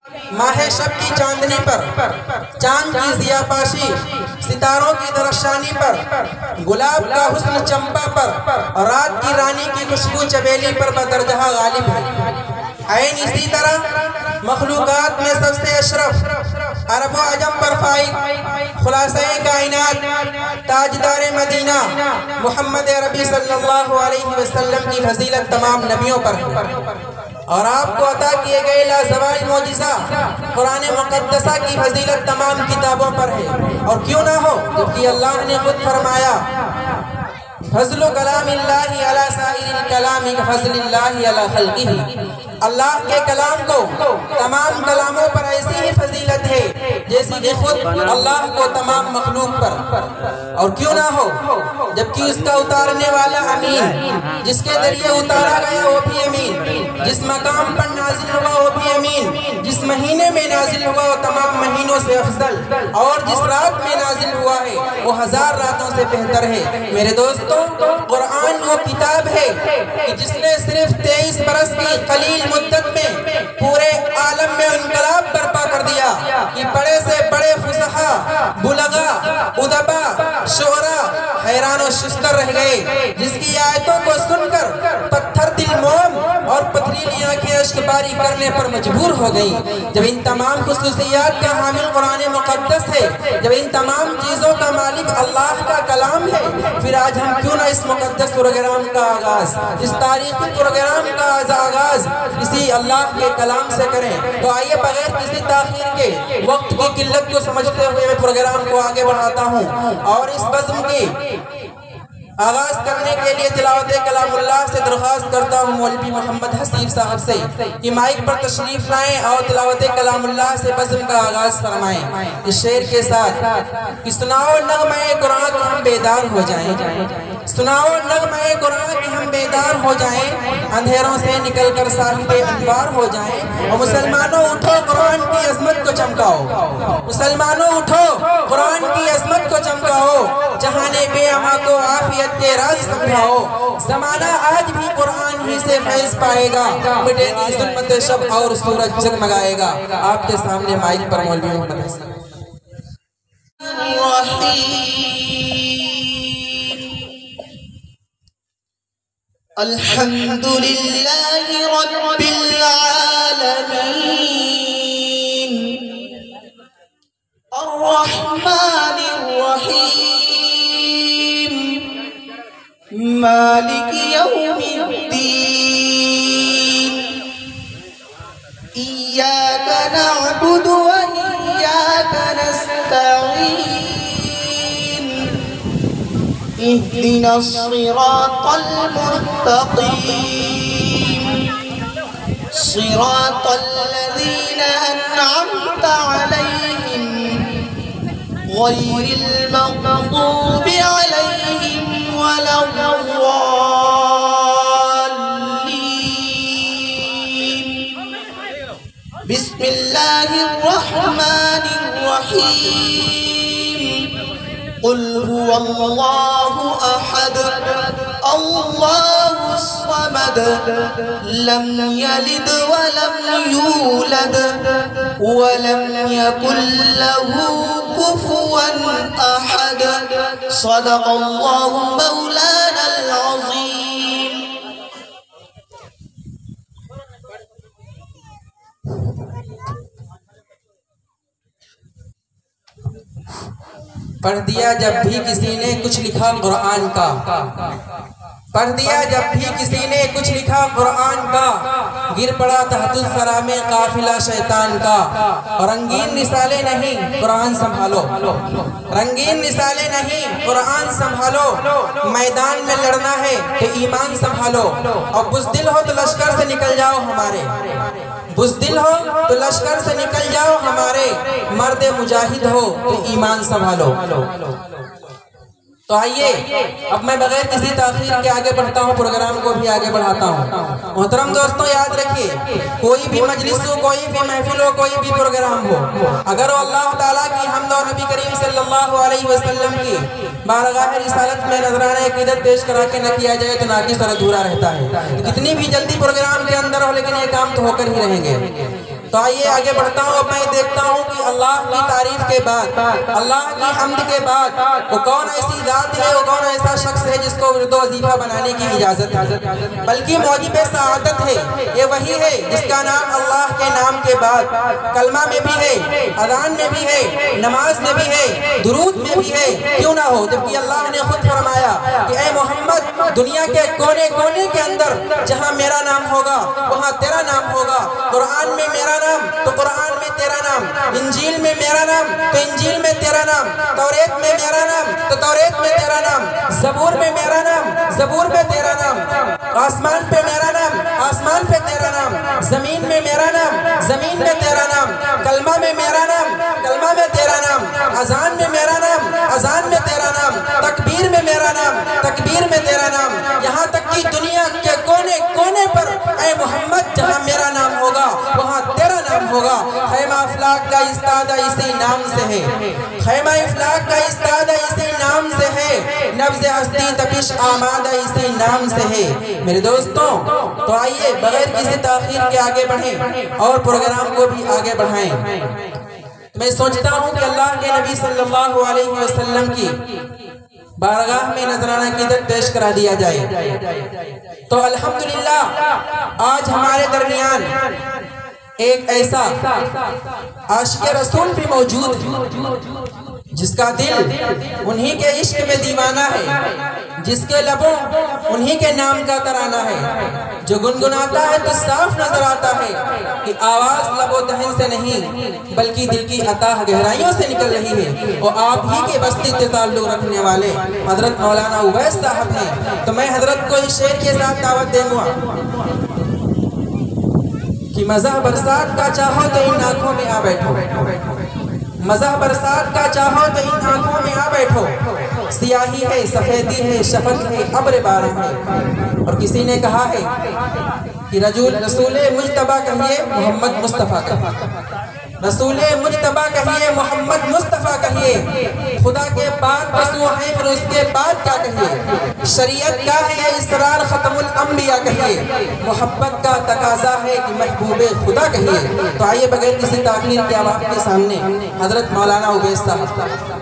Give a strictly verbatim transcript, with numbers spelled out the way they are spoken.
ماہ شب کی چاندنی پر، چاند کی ضیاء پاشی، ستاروں کی درخشانی پر، گلاب کا حسن چمپا پر، اور رات کی رانی کی خوشبو چمیلی پر بدرجہ غالب ہے۔ عین اسی طرح مخلوقات میں سب سے اشرف، عرب و عجم پر فائق، خلاصہ کائنات، تاجدار مدینہ محمد عربی صلی اللہ علیہ وسلم کی فضیلت تمام نبیوں پر ہے، اور آپ کو عطا کیے گئے لازوال معجزہ قرآن مقدسہ کی فضیلت تمام کتابوں پر ہے۔ اور کیوں نہ ہو، جبکہ اللہ نے خود فرمایا فضل کلام اللہ علی سائر الکلام کفضل اللہ علی خلقہ، اللہ کے کلام کو تمام کلاموں پر ایسی ہی فضیلت ہے جیسی کہ خود اللہ کو تمام مخلوق پر۔ اور کیوں نہ ہو، جبکہ اس کا اتارنے والا امین، جس کے ذریعے اتارا گیا وہ بھی امین، جس مقام پر نازل ہوا وہ بھی امین، جس مہینے میں نازل ہوا وہ تمام مہینوں سے افضل، اور جس رات میں نازل ہوا ہے وہ ہزار راتوں سے بہتر ہے۔ میرے دوستو، قرآن وہ کتاب ہے کہ جس نے صرف تیئیس برس کی قلیل مدت میں پورے عالم میں انقلاب برپا کر دیا کہ بڑے سے بڑے فصحا، بلغا، ادبا، شعراء حیران و ششتر رہ گئے، جس کی آیتوں کو سن کر پتھر دل موم اور پتھریلی آنکھیں اشک باری کرنے پر مجبور ہو گئی۔ جب ان تمام خصوصیات کا حامل قرآن مقدس ہے، جب ان تمام چیزوں کا مالک اللہ کا کلام ہے، پھر آج ہم کیوں نہ اس مقدس پروگرام کا آغاز، اس تاریخی پروگرام کا آغاز اسی اللہ کے کلام سے کریں۔ تو آئیے بغیر کسی تاخیر کے، وقت کی قلت کو سمجھتے ہوئے میں پروگرام کو آگے بڑھاتا ہوں، اور اس بزم کی آغاز کرنے کے لیے تلاوت کلام اللہ سے درخواست کرتا ہوں مولوی محمد حسیب صاحب سے کہ مائک پر تشریف لائیں اور تلاوت کلام اللہ سے بزم کا آغاز فرمائیں اس شعر کے ساتھ کہ سناؤ نغمہ قرآن کہ ہم بیدار ہو جائیں، سناؤ نغمہ قرآن کہ ہم بیدار ہو جائیں، اندھیروں سے نکل کر صاحب انوار ہو جائیں۔ اور مسلمانوں اٹھو قرآن کی عظمت کو چمکاؤ، مسلمانوں اٹھو قرآن کی عظمت کو چمکاؤ، جہاں بے اما کو عافیت کے راز سمجھاؤ، زمانہ آج بھی قرآن ہی سے فیض پائے گا، مٹے گی ظلمت شب اور سورج جگمگائے گا۔ آپ کے سامنے مائک پر مولوی محمد حسین۔ الحمدللہ رب العالمین الرحمن الرحیم مالک یوم الدین ایاک نعبد و ایاک نستعین اهدنا الصراط المستقيم صراط الذين أنعمت عليهم غير المغضوب عليهم ولا الضالين بسم الله الرحمن الرحيم قل هو الله أحد الله الصمد لم يلد ولم يولد ولم يكن له كفوا أحد صدق الله مولانا العظيم۔ پڑھ دیا جب بھی کسی نے کچھ لکھا قرآن کا، پڑھ دیا جب بھی کسی نے کچھ لکھا قرآن کا، گر پڑا تحت الثری میں قافلہ شیطان کا۔ اور رنگین مثالیں نہیں قرآن سنبھالو، رنگین مثالیں نہیں قرآن سنبھالو، میدان میں لڑنا ہے تو ایمان سنبھالو، اور بزدل ہو تو لشکر سے نکل جاؤ ہمارے، بزدل ہو تو لشکر سے نکل جاؤ ہمارے، مرد مجاہد ہو تو ایمان سنبھالو۔ تو آئیے اب میں بغیر کسی تاخیر کے آگے بڑھتا ہوں، پروگرام کو بھی آگے بڑھاتا ہوں۔ محترم دوستوں یاد رکھیے، کوئی بھی مجلس ہو، کوئی بھی محفل ہو، کوئی بھی پروگرام ہو، اگر وہ اللہ تعالیٰ کی حمد و نبی کریم صلی اللہ علیہ وسلم کی بارگاہ رسالت میں نذرانہ عقیدت پیش کرا کے نہ کیا جائے تو ناقص اور ادھورا رہتا ہے۔ کتنی بھی جلدی پروگرام کے اندر ہو لیکن یہ کام تو ہو کر ہی رہیں گے۔ تو آئیے آگے بڑھتا ہوں. اب میں دیکھتا ہوں کہ اللہ کی تعریف کے بعد، اللہ کی حمد کے بعد وہ کون ایسی ذات ہے، وہ کون ایسا شخص ہے جس کو ورد و وظیفہ بنانے کی اجازت ہے. بلکہ موجب سعادت ہے یہ وہی ہے جس کا نام اللہ کے نام کے بعد کلمہ میں بھی ہے، اذان میں بھی ہے، نماز میں بھی ہے، درود میں بھی ہے. کیوں نہ ہو، جبکہ اللہ نے خود فرمایا کہ اے محمد دنیا کے کونے کونے کے اندر جہاں میرا نام ہوگا وہاں تیرا نام ہوگا. قرآن میں میرا نام تو قرآن میں تیرا نام، انجیل میں میرا نام تو انجیل میں تیرا نام، توریت میں میرا نام تو توریت میں تیرا نام، زبور میں میرا نام زبور میں تیرا نام، آسمان پہ میرا نام آسمان پہ تیرا نام، زمین میں میرا نام زمین میں تیرا نام، کلمہ میں میرا نام کلمہ میں تیرا نام، اذان میں میرا نام اذان میں تیرا نام، تکبیر میں میرا نام تکبیر میں تیرا نام. یہاں تک کہ دنیا کے کونے کونے پر اے محمد جہاں میرا نام ہوگا وہاں تیرا نام ہوگا. خیمہ افلاک کا استادہ اسی نام سے ہے، خیمہ افلاک کا استادہ اسی نام سے ہے، نبض ہستی تپش آمادہ اسی نام سے ہے. میرے دوستوں تو آئیے بغیر کسی تاخیر کے آگے بڑھیں اور پروگرام کو بھی آگے بڑھائیں. میں سوچتا ہوں کہ اللہ کے نبی صلی اللہ علیہ وسلم کی بارگاہ میں نذرانہ عقیدت پیش کرا دیا جائے. تو الحمدللہ آج ہمارے درمیان ایک ایسا عاشق رسول بھی موجود ہے جس کا دل انہی کے عشق میں دیوانہ ہے، جس کے لبوں انہی کے نام کا ترانہ ہے، جو گنگناتا ہے تو صاف نظر آتا ہے کہ آواز لب و دہن سے نہیں بلکہ دل کی اتاہ گہرائیوں سے نکل رہی ہے. وہ آپ ہی کے بستی سے تعلق رکھنے والے حضرت مولانا اویس صاحب ہیں. تو میں حضرت کو اس شعر کے ساتھ دعوت دیں گا کہ مزہ برسات کا چاہو تو ان آنکھوں میں آ بیٹھو، مزہ برسات کا چاہو تو ان آنکھوں میں آ بیٹھو، سیاہی ہے سفیدی ہے شفق ہے ابر بارہ ہے. اور کسی نے کہا ہے کہ رجل رسول مجتبیٰ کہیے محمد مصطفیٰ کہیے، رسول مجتبیٰ کہیے محمد مصطفیٰ کہیے، خدا کے بعد بس وہ ہیں پھر اس کے بعد کیا کہیے، شریعت کا ہے اسرار ختم الانبیاء کہیے، محبت کا تقاضا ہے کہ محبوب خدا کہیے. تو آئیے بغیر کسی تاخیر کے اب آپ کے سامنے حضرت مولانا اویس صاحب